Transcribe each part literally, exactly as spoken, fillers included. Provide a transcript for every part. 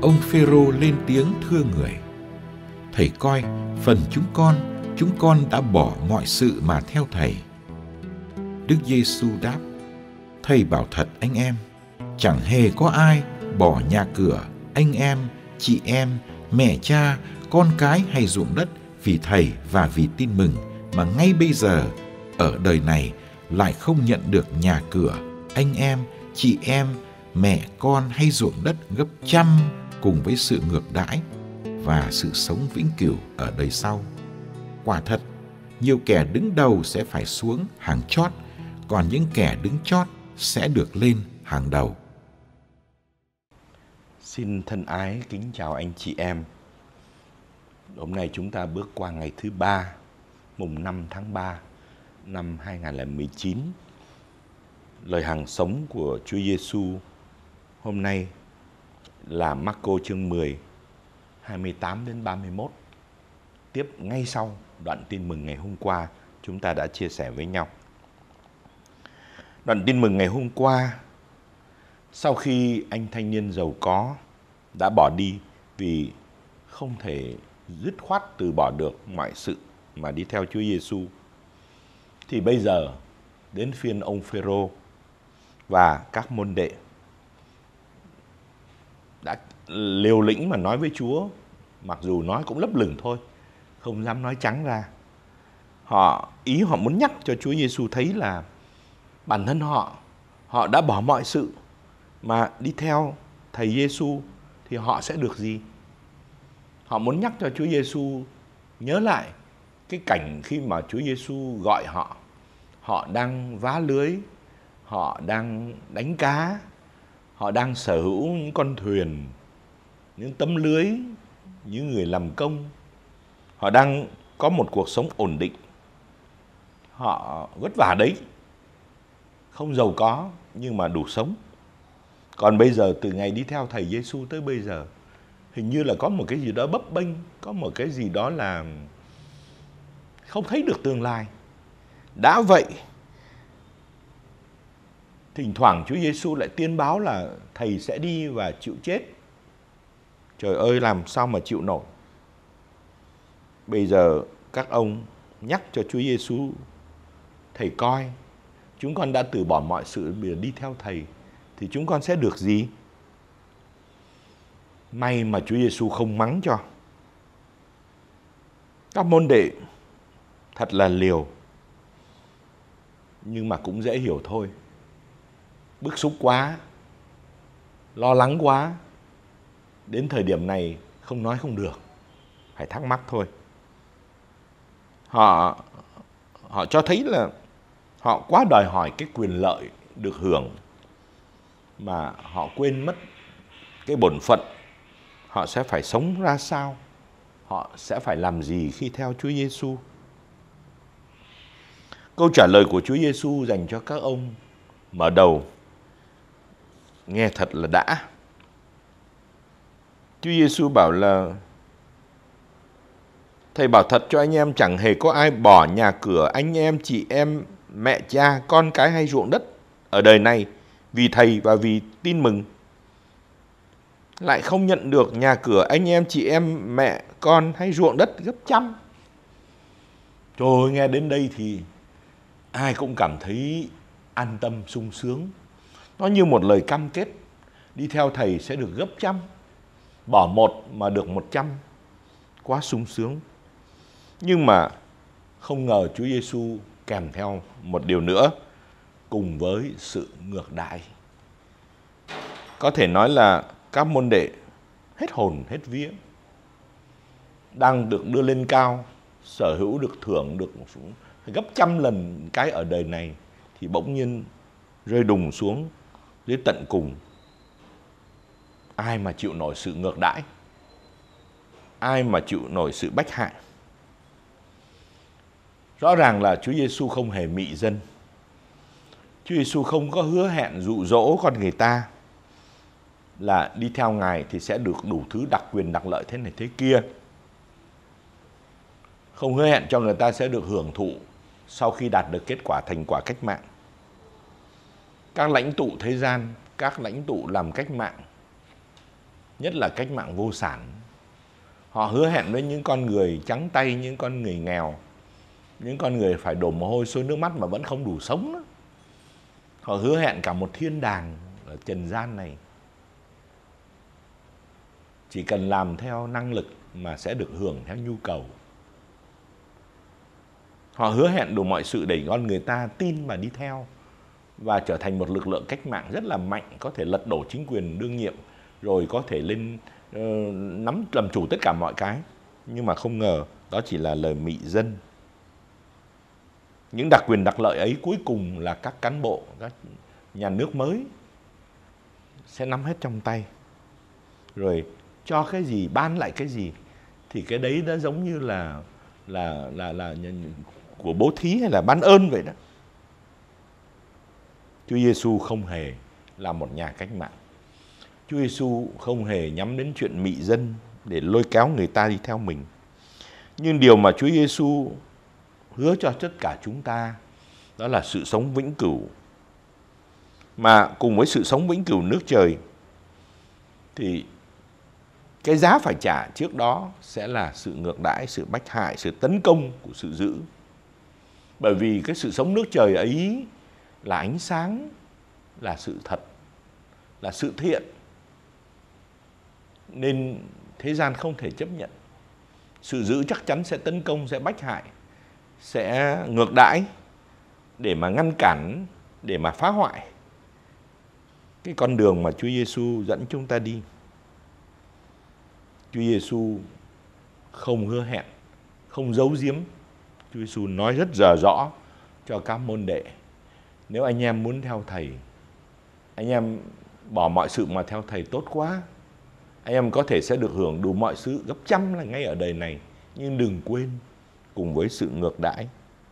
ông Phêrô lên tiếng thưa người: Thầy coi, phần chúng con, chúng con đã bỏ mọi sự mà theo thầy. Đức Giêsu đáp: Thầy bảo thật anh em, chẳng hề có ai bỏ nhà cửa, anh em, chị em, mẹ cha, con cái hay ruộng đất vì thầy và vì tin mừng, mà ngay bây giờ ở đời này lại không nhận được nhà cửa, anh em, chị em, mẹ con hay ruộng đất gấp trăm, cùng với sự ngược đãi và sự sống vĩnh cửu ở đời sau. Quả thật, nhiều kẻ đứng đầu sẽ phải xuống hàng chót, còn những kẻ đứng chót sẽ được lên hàng đầu. Xin thân ái kính chào anh chị em. Hôm nay chúng ta bước qua ngày thứ ba, mùng năm tháng ba năm hai nghìn không trăm mười chín. Lời hằng sống của Chúa Giêsu hôm nay là Marco chương mười, hai mươi tám đến ba mươi mốt. Tiếp ngay sau đoạn tin mừng ngày hôm qua chúng ta đã chia sẻ với nhau. Đoạn tin mừng ngày hôm qua, sau khi anh thanh niên giàu có đã bỏ đi vì không thể dứt khoát từ bỏ được mọi sự mà đi theo Chúa Giêsu, thì bây giờ đến phiên ông Phêrô và các môn đệ đã liều lĩnh mà nói với Chúa, mặc dù nói cũng lấp lửng thôi, không dám nói trắng ra. Họ ý họ muốn nhắc cho Chúa Giêsu thấy là bản thân họ, họ đã bỏ mọi sự mà đi theo thầy Giêsu thì họ sẽ được gì? Họ muốn nhắc cho Chúa Giêsu nhớ lại cái cảnh khi mà Chúa Giêsu gọi họ, họ đang vá lưới, họ đang đánh cá, họ đang sở hữu những con thuyền, những tấm lưới, những người làm công. Họ đang có một cuộc sống ổn định. Họ vất vả đấy, không giàu có nhưng mà đủ sống. Còn bây giờ từ ngày đi theo thầy Giêsu tới bây giờ, hình như là có một cái gì đó bấp bênh, có một cái gì đó là không thấy được tương lai. Đã vậy, thỉnh thoảng Chúa Giêsu lại tiên báo là thầy sẽ đi và chịu chết. Trời ơi, làm sao mà chịu nổi. Bây giờ các ông nhắc cho Chúa Giêsu: Thầy coi, chúng con đã từ bỏ mọi sự để đi theo thầy, thì chúng con sẽ được gì? May mà Chúa Giêsu không mắng cho. Các môn đệ thật là liều, nhưng mà cũng dễ hiểu thôi. Bức xúc quá, lo lắng quá, đến thời điểm này không nói không được, phải thắc mắc thôi. Họ họ cho thấy là họ quá đòi hỏi cái quyền lợi được hưởng, mà họ quên mất cái bổn phận. Họ sẽ phải sống ra sao, họ sẽ phải làm gì khi theo Chúa Giêsu. Câu trả lời của Chúa Giêsu dành cho các ông mở đầu nghe thật là đã. Chúa Giêsu bảo là: Thầy bảo thật cho anh em, chẳng hề có ai bỏ nhà cửa, anh em, chị em, mẹ cha, con cái hay ruộng đất ở đời này vì thầy và vì tin mừng, lại không nhận được nhà cửa, anh em, chị em, mẹ, con hay ruộng đất gấp trăm. Trời ơi, nghe đến đây thì ai cũng cảm thấy an tâm, sung sướng. Nó như một lời cam kết, đi theo thầy sẽ được gấp trăm, bỏ một mà được một trăm, quá sung sướng. Nhưng mà không ngờ Chúa Giêsu kèm theo một điều nữa, cùng với sự ngược đãi. Có thể nói là các môn đệ hết hồn hết vía, đang được đưa lên cao, sở hữu được thưởng được gấp trăm lần cái ở đời này, thì bỗng nhiên rơi đùng xuống dưới tận cùng. Ai mà chịu nổi sự ngược đãi, ai mà chịu nổi sự bách hại. Rõ ràng là Chúa Giêsu không hề mị dân. Chúa Giêsu không có hứa hẹn dụ dỗ con người ta là đi theo Ngài thì sẽ được đủ thứ đặc quyền đặc lợi thế này thế kia. Không hứa hẹn cho người ta sẽ được hưởng thụ sau khi đạt được kết quả thành quả cách mạng. Các lãnh tụ thế gian, các lãnh tụ làm cách mạng nhất là cách mạng vô sản. Họ hứa hẹn với những con người trắng tay, những con người nghèo, những con người phải đổ mồ hôi sôi nước mắt mà vẫn không đủ sống đó. Họ hứa hẹn cả một thiên đàng ở trần gian này. Chỉ cần làm theo năng lực mà sẽ được hưởng theo nhu cầu. Họ hứa hẹn đủ mọi sự để con người ta tin và đi theo, và trở thành một lực lượng cách mạng rất là mạnh, có thể lật đổ chính quyền đương nhiệm, rồi có thể lên uh, nắm làm chủ tất cả mọi cái. Nhưng mà không ngờ đó chỉ là lời mị dân. Những đặc quyền đặc lợi ấy cuối cùng là các cán bộ, các nhà nước mới sẽ nắm hết trong tay. Rồi cho cái gì ban lại cái gì, thì cái đấy nó giống như là là là là, là của bố thí hay là ban ơn vậy đó. Chúa Giêsu không hề là một nhà cách mạng. Chúa Giêsu không hề nhắm đến chuyện mị dân để lôi kéo người ta đi theo mình. Nhưng điều mà Chúa Giêsu hứa cho tất cả chúng ta đó là sự sống vĩnh cửu. Mà cùng với sự sống vĩnh cửu nước trời thì cái giá phải trả trước đó sẽ là sự ngược đãi, sự bách hại, sự tấn công của sự dữ. Bởi vì cái sự sống nước trời ấy là ánh sáng, là sự thật, là sự thiện, nên thế gian không thể chấp nhận. Sự dữ chắc chắn sẽ tấn công, sẽ bách hại, sẽ ngược đãi để mà ngăn cản, để mà phá hoại cái con đường mà Chúa Giêsu dẫn chúng ta đi. Chúa Giêsu không hứa hẹn, không giấu giếm. Chúa Giêsu nói rất rõ rõ cho các môn đệ: nếu anh em muốn theo Thầy, anh em bỏ mọi sự mà theo Thầy tốt quá. Anh em có thể sẽ được hưởng đủ mọi sự gấp trăm là ngay ở đời này. Nhưng đừng quên, cùng với sự ngược đãi.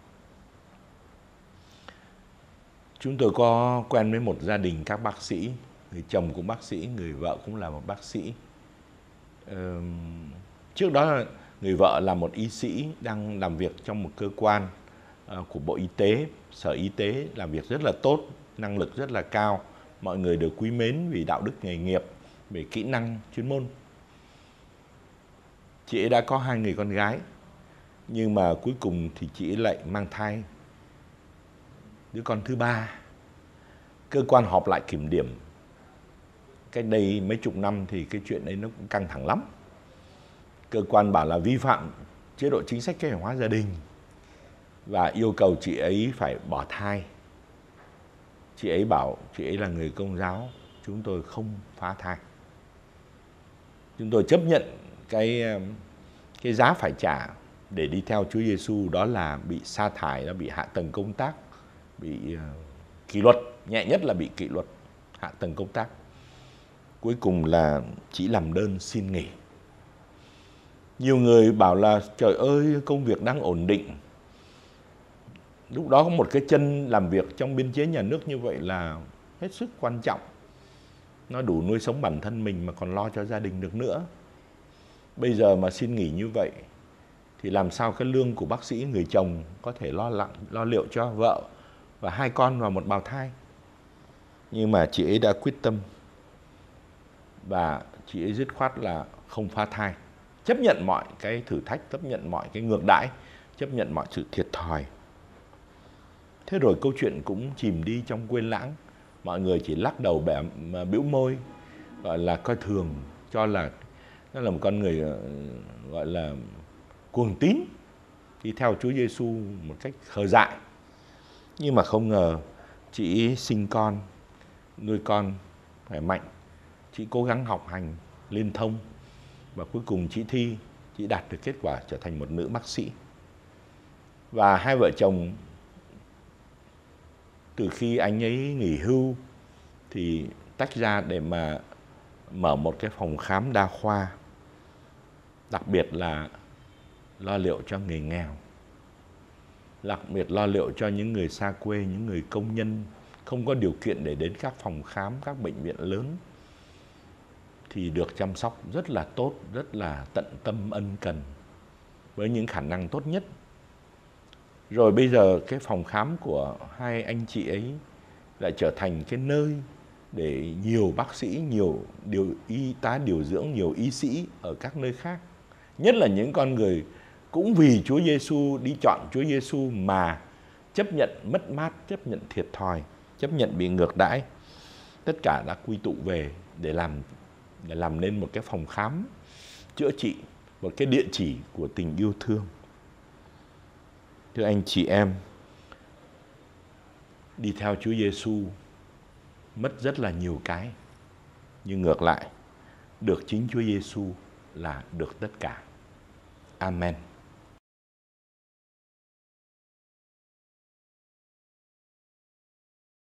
Chúng tôi có quen với một gia đình các bác sĩ. Người chồng cũng bác sĩ, người vợ cũng là một bác sĩ. Ờ, trước đó người vợ là một y sĩ đang làm việc trong một cơ quan uh, của Bộ Y tế, Sở Y tế, làm việc rất là tốt, năng lực rất là cao. Mọi người đều quý mến vì đạo đức nghề nghiệp, về kỹ năng chuyên môn. Chị ấy đã có hai người con gái, nhưng mà cuối cùng thì chị ấy lại mang thai đứa con thứ ba. Cơ quan họp lại kiểm điểm. Cách đây mấy chục năm thì cái chuyện ấy nó cũng căng thẳng lắm. Cơ quan bảo là vi phạm chế độ chính sách kế hoạch hóa gia đình và yêu cầu chị ấy phải bỏ thai. Chị ấy bảo chị ấy là người Công giáo, chúng tôi không phá thai. Chúng tôi chấp nhận cái cái giá phải trả để đi theo Chúa Giêsu, đó là bị sa thải, đã bị hạ tầng công tác, bị uh, kỷ luật, nhẹ nhất là bị kỷ luật, hạ tầng công tác. Cuối cùng là chỉ làm đơn xin nghỉ. Nhiều người bảo là trời ơi, công việc đang ổn định. Lúc đó có một cái chân làm việc trong biên chế nhà nước như vậy là hết sức quan trọng. Nó đủ nuôi sống bản thân mình mà còn lo cho gia đình được nữa. Bây giờ mà xin nghỉ như vậy thì làm sao cái lương của bác sĩ người chồng có thể lo lặng, lo liệu cho vợ và hai con và một bào thai. Nhưng mà chị ấy đã quyết tâm và chị ấy dứt khoát là không phá thai, chấp nhận mọi cái thử thách, chấp nhận mọi cái ngược đãi, chấp nhận mọi sự thiệt thòi. Thế rồi câu chuyện cũng chìm đi trong quên lãng. Mọi người chỉ lắc đầu bẻ bĩu môi, gọi là coi thường, cho là nó là một con người gọi là cuồng tín, đi theo Chúa Giêsu một cách khờ dại. Nhưng mà không ngờ chị sinh con, nuôi con khỏe mạnh, chị cố gắng học hành liên thông và cuối cùng chị thi, chị đạt được kết quả trở thành một nữ bác sĩ. Và hai vợ chồng từ khi anh ấy nghỉ hưu thì tách ra để mà mở một cái phòng khám đa khoa, đặc biệt là lo liệu cho người nghèo, đặc biệt lo liệu cho những người xa quê, những người công nhân không có điều kiện để đến các phòng khám, các bệnh viện lớn, thì được chăm sóc rất là tốt, rất là tận tâm ân cần với những khả năng tốt nhất. Rồi bây giờ cái phòng khám của hai anh chị ấy lại trở thành cái nơi để nhiều bác sĩ, nhiều điều y tá điều dưỡng, nhiều y sĩ ở các nơi khác, nhất là những con người cũng vì Chúa Giêsu, đi chọn Chúa Giêsu mà chấp nhận mất mát, chấp nhận thiệt thòi, chấp nhận bị ngược đãi, tất cả đã quy tụ về để làm để làm nên một cái phòng khám chữa trị, một cái địa chỉ của tình yêu thương. Thưa anh chị em, đi theo Chúa Giêsu mất rất là nhiều cái, nhưng ngược lại được chính Chúa Giêsu là được tất cả. Amen.